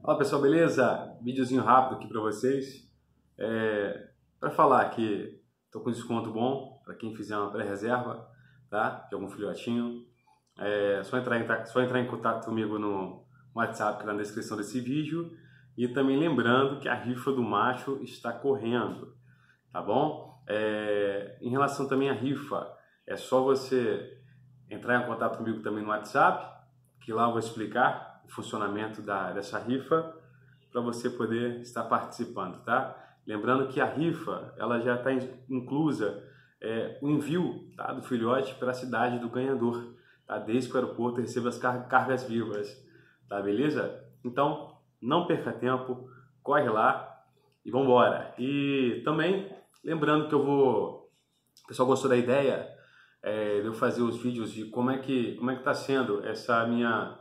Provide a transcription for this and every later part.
Fala pessoal, beleza? Videozinho rápido aqui para vocês. Para falar que estou com desconto bom para quem fizer uma pré-reserva, tá? De algum filhotinho. Só entrar em contato comigo no WhatsApp que tá na descrição desse vídeo. E também lembrando que a rifa do macho está correndo, tá bom? Em relação também à rifa, é só você entrar em contato comigo também no WhatsApp, que lá eu vou explicar o funcionamento dessa rifa para você poder estar participando, tá? Lembrando que a rifa ela já está inclusa o envio, tá, do filhote para a cidade do ganhador, tá? Desde que o aeroporto receba as cargas vivas, tá, beleza? Então não perca tempo, corre lá e vamos embora. E também lembrando que o pessoal gostou da ideia de eu fazer os vídeos de como é que está sendo essa minha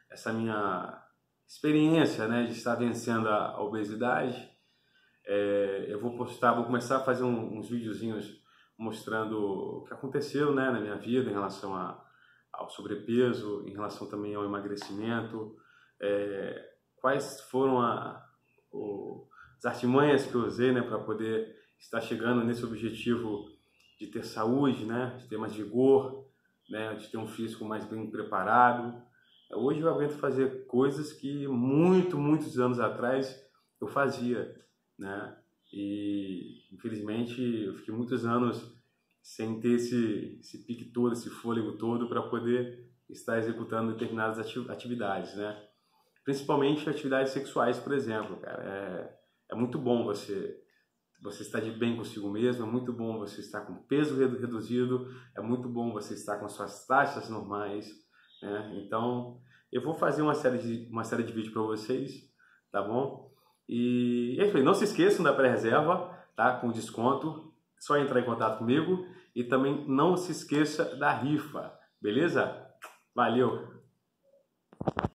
experiência, né, de estar vencendo a obesidade. Eu vou começar a fazer uns videozinhos mostrando o que aconteceu, né, na minha vida em relação ao sobrepeso, em relação também ao emagrecimento, quais foram as artimanhas que eu usei, né, para poder estar chegando nesse objetivo de ter saúde, né, de ter mais vigor, né, de ter um físico mais bem preparado. Hoje eu aguento fazer coisas que muitos anos atrás eu fazia, né? E infelizmente eu fiquei muitos anos sem ter esse pique todo, esse fôlego todo para poder estar executando determinadas atividades, né? Principalmente atividades sexuais, por exemplo, cara. É muito bom você estar de bem consigo mesmo, é muito bom você estar com peso reduzido, é muito bom você estar com suas taxas normais, né? Então eu vou fazer uma série de vídeos para vocês, tá bom? E enfim, não se esqueçam da pré-reserva, tá? Com desconto, só entrar em contato comigo e também não se esqueça da rifa, beleza? Valeu!